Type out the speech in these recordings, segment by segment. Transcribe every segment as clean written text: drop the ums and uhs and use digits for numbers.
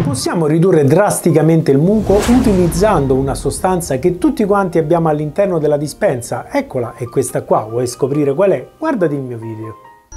Possiamo ridurre drasticamente il muco utilizzando una sostanza che tutti quanti abbiamo all'interno della dispensa. Eccola, è questa qua. Vuoi scoprire qual è? Guardati il mio video.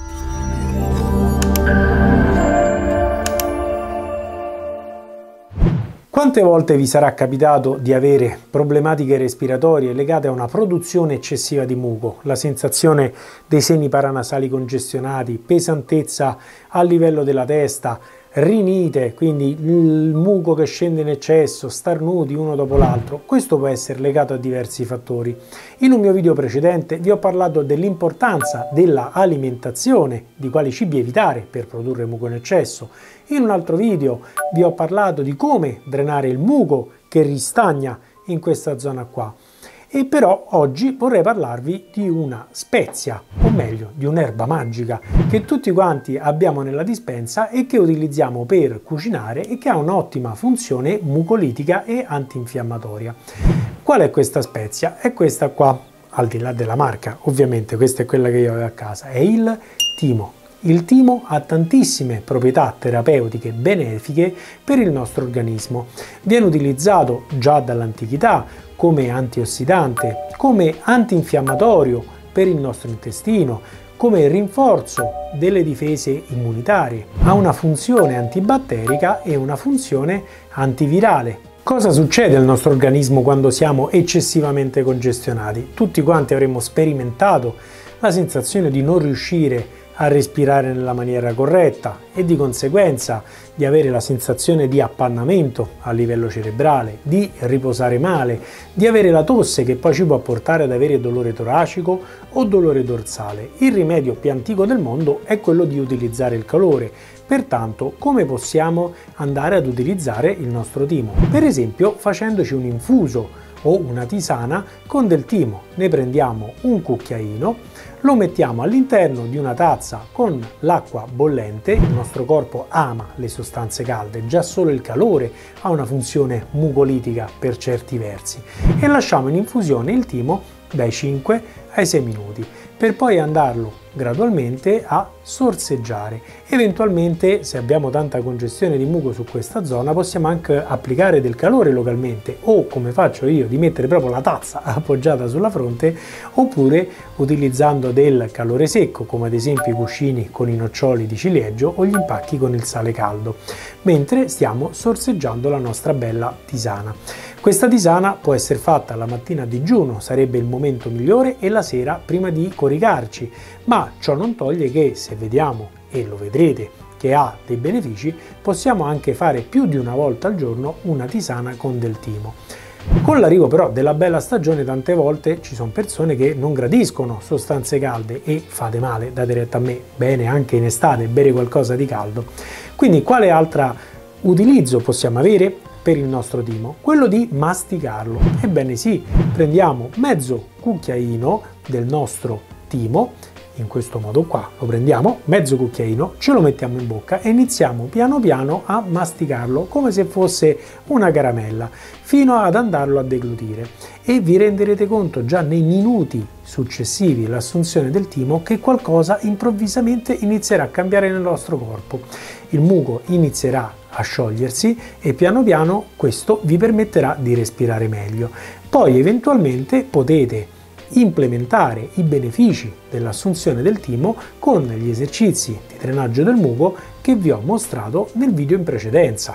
Quante volte vi sarà capitato di avere problematiche respiratorie legate a una produzione eccessiva di muco? La sensazione dei seni paranasali congestionati, pesantezza a livello della testa, rinite, quindi il muco che scende in eccesso, starnuti uno dopo l'altro. Questo può essere legato a diversi fattori. In un mio video precedente vi ho parlato dell'importanza della alimentazione, di quali cibi evitare per produrre muco in eccesso. In un altro video vi ho parlato di come drenare il muco che ristagna in questa zona qua. E però oggi vorrei parlarvi di una spezia, o meglio di un'erba magica che tutti quanti abbiamo nella dispensa e che utilizziamo per cucinare e che ha un'ottima funzione mucolitica e antinfiammatoria. Qual è questa spezia? È questa qua, al di là della marca, ovviamente questa è quella che io ho a casa, è il timo. Il timo ha tantissime proprietà terapeutiche benefiche per il nostro organismo. Viene utilizzato già dall'antichità come antiossidante, come antinfiammatorio per il nostro intestino, come rinforzo delle difese immunitarie. Ha una funzione antibatterica e una funzione antivirale. Cosa succede al nostro organismo quando siamo eccessivamente congestionati? Tutti quanti avremmo sperimentato la sensazione di non riuscire a respirare nella maniera corretta e di conseguenza di avere la sensazione di appannamento a livello cerebrale, di riposare male, di avere la tosse che poi ci può portare ad avere dolore toracico o dolore dorsale. Il rimedio più antico del mondo è quello di utilizzare il calore. Pertanto, come possiamo andare ad utilizzare il nostro timo? Per esempio, facendoci un infuso o una tisana con del timo. Ne prendiamo un cucchiaino, lo mettiamo all'interno di una tazza con l'acqua bollente. Il nostro corpo ama le sostanze calde, già solo il calore ha una funzione mucolitica per certi versi, e lasciamo in infusione il timo dai 5 ai 6 minuti per poi andarlo gradualmente a sorseggiare. Eventualmente, se abbiamo tanta congestione di muco su questa zona, possiamo anche applicare del calore localmente, o come faccio io, di mettere proprio la tazza appoggiata sulla fronte, oppure utilizzando del calore secco, come ad esempio i cuscini con i noccioli di ciliegio o gli impacchi con il sale caldo, mentre stiamo sorseggiando la nostra bella tisana. Questa tisana può essere fatta la mattina a digiuno, sarebbe il momento migliore, e la sera prima di coricarci, ma ciò non toglie che, se vediamo, e lo vedrete, che ha dei benefici, possiamo anche fare più di una volta al giorno una tisana con del timo. Con l'arrivo però della bella stagione tante volte ci sono persone che non gradiscono sostanze calde, e fate male, date retta a me, bene anche in estate bere qualcosa di caldo. Quindi quale altro utilizzo possiamo avere per il nostro timo? Quello di masticarlo. Ebbene sì, prendiamo mezzo cucchiaino del nostro timo, in questo modo qua, lo prendiamo, mezzo cucchiaino, ce lo mettiamo in bocca e iniziamo piano piano a masticarlo come se fosse una caramella, fino ad andarlo a deglutire, e vi renderete conto già nei minuti successivi all'assunzione del timo che qualcosa improvvisamente inizierà a cambiare nel nostro corpo. Il muco inizierà a sciogliersi e piano piano questo vi permetterà di respirare meglio. Poi eventualmente potete implementare i benefici dell'assunzione del timo con gli esercizi di drenaggio del muco che vi ho mostrato nel video in precedenza.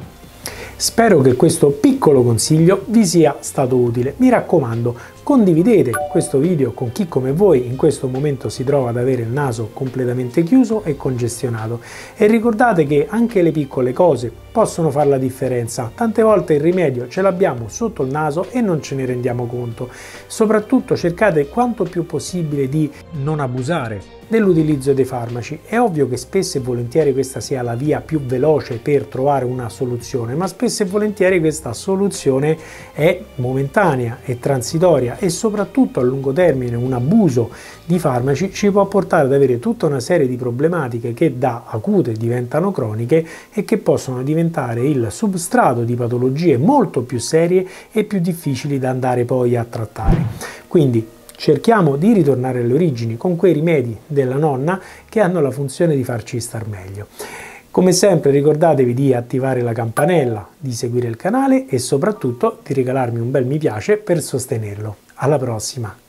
Spero che questo piccolo consiglio vi sia stato utile. Mi raccomando, condividete questo video con chi come voi in questo momento si trova ad avere il naso completamente chiuso e congestionato, e ricordate che anche le piccole cose possono fare la differenza. Tante volte il rimedio ce l'abbiamo sotto il naso e non ce ne rendiamo conto. Soprattutto cercate quanto più possibile di non abusare dell'utilizzo dei farmaci. È ovvio che spesso e volentieri questa sia la via più veloce per trovare una soluzione, ma spesso e volentieri questa soluzione è momentanea, è transitoria, e soprattutto a lungo termine un abuso di farmaci ci può portare ad avere tutta una serie di problematiche che da acute diventano croniche e che possono diventare il substrato di patologie molto più serie e più difficili da andare poi a trattare. Quindi cerchiamo di ritornare alle origini con quei rimedi della nonna che hanno la funzione di farci star meglio. Come sempre ricordatevi di attivare la campanella, di seguire il canale e soprattutto di regalarmi un bel mi piace per sostenerlo. Alla prossima!